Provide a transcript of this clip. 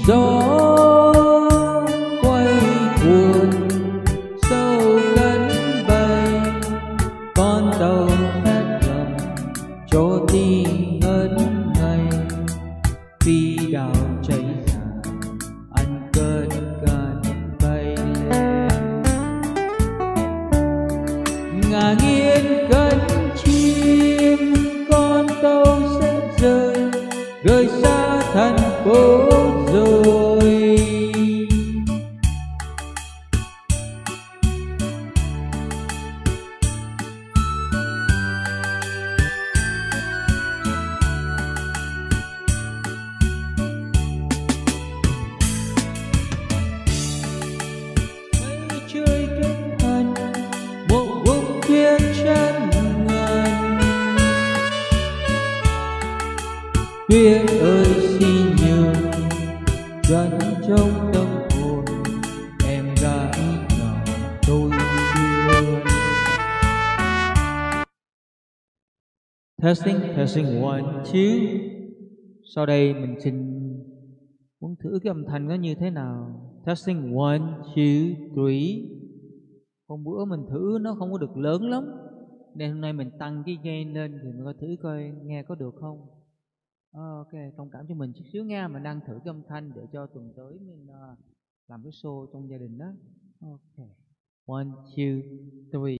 gió quay cuồng sâu cánh bay, con tàu thét gầm cho tim ngất ngây. Phi đào cháy rạng ăn cơn cơn bay lên, ngả nghiêng cánh chim con tàu sẽ rời xa thành phố rồi. Mây trời kết thành một vùng thiên chân ngàn, tuyết ơi xin nhường gắn trong tâm hồn em gái nhỏ tôi xưa. Testing 1 2. Sau đây mình xin muốn thử cái âm thanh nó như thế nào. Testing 1 2 3. Hôm bữa mình thử nó không có được lớn lắm, nên hôm nay mình tăng cái gain lên thì mình coi thử coi nghe có được không. Ok, thông cảm cho mình chút xíu nha, mình đang thử cái âm thanh để cho tuần tới mình làm cái show trong gia đình đó. Ok, 1 2 3.